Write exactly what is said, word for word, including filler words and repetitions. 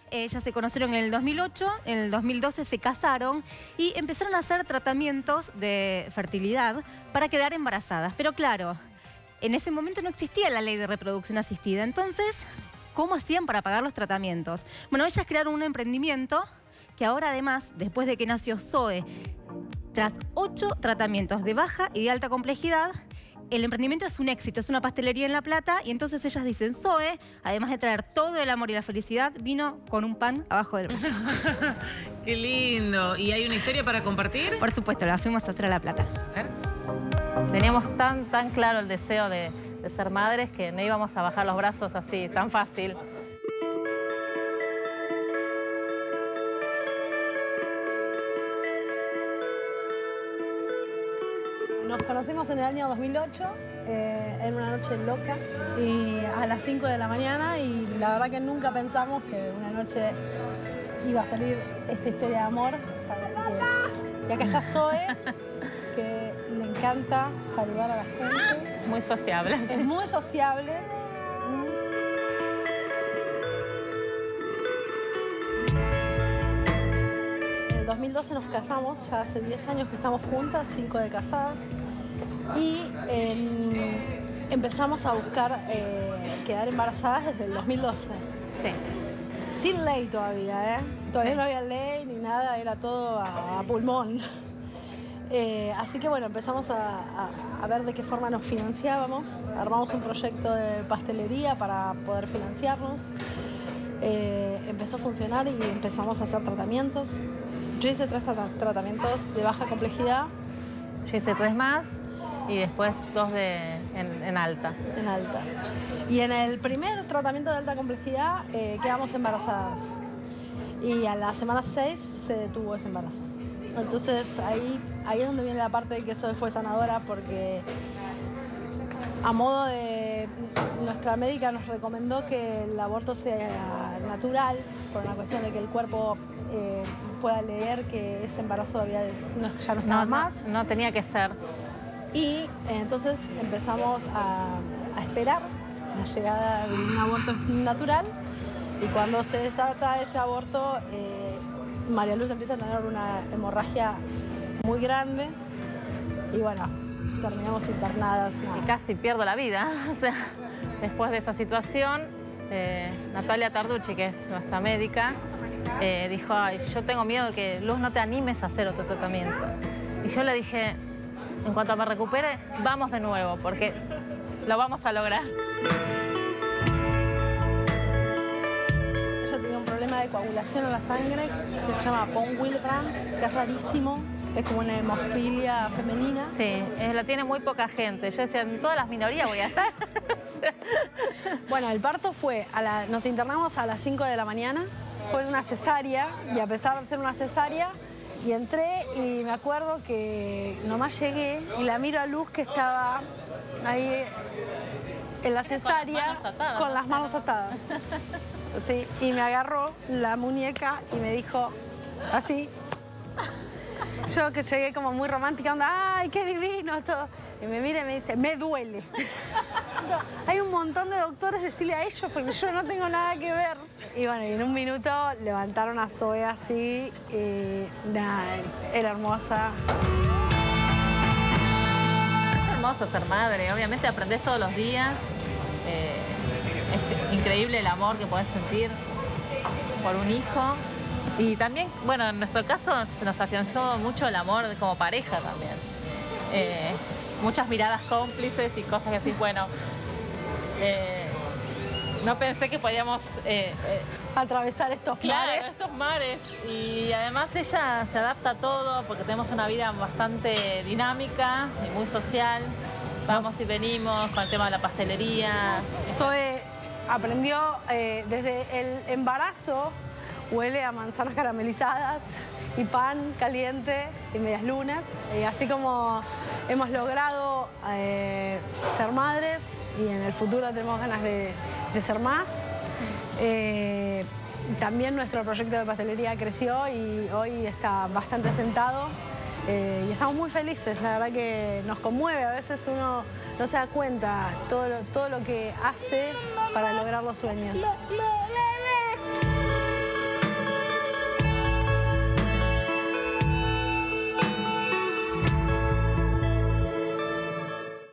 Ellas se conocieron en el dos mil ocho, en el dos mil doce se casaron y empezaron a hacer tratamientos de fertilidad para quedar embarazadas. Pero claro, en ese momento no existía la ley de reproducción asistida. Entonces, ¿cómo hacían para pagar los tratamientos? Bueno, ellas crearon un emprendimiento que ahora además, después de que nació Zoe, tras ocho tratamientos de baja y de alta complejidad, el emprendimiento es un éxito, es una pastelería en La Plata y entonces ellas dicen, Zoe, además de traer todo el amor y la felicidad, vino con un pan abajo del brazo. ¡Qué lindo! ¿Y hay una historia para compartir? Por supuesto, la fuimos a hacer a La Plata. A ver. Teníamos tan, tan claro el deseo de, de ser madres que no íbamos a bajar los brazos así, tan fácil. Nos conocimos en el año dos mil ocho, eh, en una noche loca, y a las cinco de la mañana, y la verdad que nunca pensamos que una noche iba a salir esta historia de amor. Que, y acá está Zoe, que le encanta saludar a la gente. Muy sociable. Es muy sociable. En el dos mil doce nos casamos, ya hace diez años que estamos juntas, cinco de casadas. Y eh, empezamos a buscar eh, quedar embarazadas desde el dos mil doce. Sí. Sin ley todavía, ¿eh? Todavía Sí. no había ley ni nada, era todo a, a pulmón. Eh, así que bueno, empezamos a, a, a ver de qué forma nos financiábamos. Armamos un proyecto de pastelería para poder financiarnos. Eh, empezó a funcionar y empezamos a hacer tratamientos. Yo hice tres tra tratamientos de baja complejidad. Yo hice tres más y después dos de, en, en alta. En alta. Y en el primer tratamiento de alta complejidad eh, quedamos embarazadas. Y a la semana seis se detuvo ese embarazo. Entonces ahí, ahí es donde viene la parte de que eso fue sanadora, porque a modo de... nuestra médica nos recomendó que el aborto sea natural, por una cuestión de que el cuerpo eh, pueda leer que ese embarazo había, no, ya no estaba No, más. no, no tenía que ser. Y eh, entonces empezamos a, a esperar la llegada de un aborto natural, y cuando se desata ese aborto, eh, María Luz empieza a tener una hemorragia muy grande y bueno, terminamos internadas. Y casi pierdo la vida. O sea, después de esa situación, eh, Natalia Tarducci, que es nuestra médica, eh, dijo, ay, yo tengo miedo de que Luz no te animes a hacer otro tratamiento. Y yo le dije, en cuanto me recupere, vamos de nuevo, porque lo vamos a lograr. Ella tenía un problema de coagulación en la sangre que se llama Pont-Willebrand, que es rarísimo, es como una hemofilia femenina. Sí, eh, la tiene muy poca gente. Yo decía, en todas las minorías voy a estar. Bueno, el parto fue, a la, nos internamos a las cinco de la mañana, fue una cesárea, y a pesar de ser una cesárea, y entré y me acuerdo que nomás llegué y la miro a Luz, que estaba ahí en la cesárea con las manos atadas, con ¿no? las manos atadas. Sí, y me agarró la muñeca y me dijo así. Yo que llegué como muy romántica, onda, ¡ay, qué divino! Todo. Y me mira y me dice, me duele. Hay un montón de doctores, decirle a ellos, porque yo no tengo nada que ver. Y bueno, y en un minuto levantaron a Zoe así, y nada, era hermosa. Es hermoso ser madre, obviamente aprendés todos los días. Eh, es increíble el amor que podés sentir por un hijo. Y también, bueno, en nuestro caso se nos afianzó mucho el amor como pareja también. Eh, muchas miradas cómplices y cosas que así, bueno, eh, no pensé que podíamos eh, eh, atravesar estos claro, mares. estos mares. Y además ella se adapta a todo porque tenemos una vida bastante dinámica y muy social. Vamos y venimos con el tema de la pastelería. Zoe aprendió eh, desde el embarazo, huele a manzanas caramelizadas y pan caliente y medias lunas. Y así como hemos logrado eh, ser madres y en el futuro tenemos ganas de, de ser más, eh, también nuestro proyecto de pastelería creció y hoy está bastante asentado. Eh, y estamos muy felices, la verdad que nos conmueve. A veces uno no se da cuenta todo lo, todo lo que hace para lograr los sueños.